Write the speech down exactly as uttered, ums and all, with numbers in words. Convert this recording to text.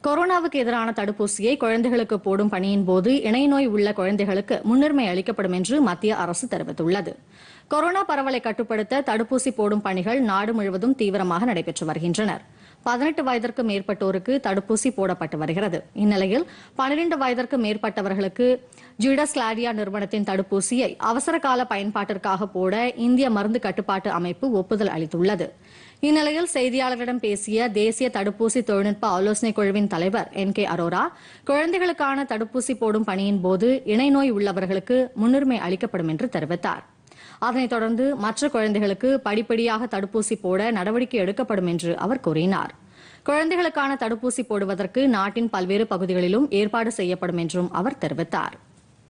கொரோனாவுக்கு எதிரான தடுப்பூசியை குழந்தைகளுக்கு போடும் பணியின் போது இணைநோய் உள்ள குழந்தைகளுக்கு முன்னுரிமை அளிக்கப்படும் என்று மத்திய அரசு தெரிவித்துள்ளது. கொரோனா பரவலை கட்டுப்படுத்த தடுப்பூசி போடும் பணிகள் நாடு முழுவதும் தீவிரமாக நடைபெற்று வருகின்றன. பதினெட்டு வயதிற்கு மேற்பட்டோருக்கு தடுப்பூசி போடப்பட்டு வருகிறது. இந்நிலையில் பனிரண்டு வயதிற்கு மேற்பட்டவர்களுக்கு ஜிடஸ்கிளாடியா நிறுவனத்தின் தடுப்பூசியை அவசர கால பயன்பாட்டிற்காக போட இந்திய மருந்து கட்டுப்பாட்டு அமைப்பு ஒப்புதல் அளித்துள்ளது. இந்நிலையில் செய்தியாளர்களிடம் பேசிய தேசிய தடுப்பூசி தொழில்நுட்ப ஆலோசனைக் குழுவின் தலைவர் என் கே அரோரா, குழந்தைகளுக்கான தடுப்பூசி போடும் பணியின் போது இணைநோய் உள்ளவர்களுக்கு முன்னுரிமை அளிக்கப்படும் என்று தெரிவித்தார். அதனைத் தொடர்ந்து மற்ற குழந்தைகளுக்கு படிப்படியாக தடுப்பூசி போட நடவடிக்கை எடுக்கப்படும் என்று அவர் கூறினார். குழந்தைகளுக்கான தடுப்பூசி போடுவதற்கு நாட்டின் பல்வேறு பகுதிகளிலும் ஏற்பாடு செய்யப்படும் என்றும் அவர் தெரிவித்தார்.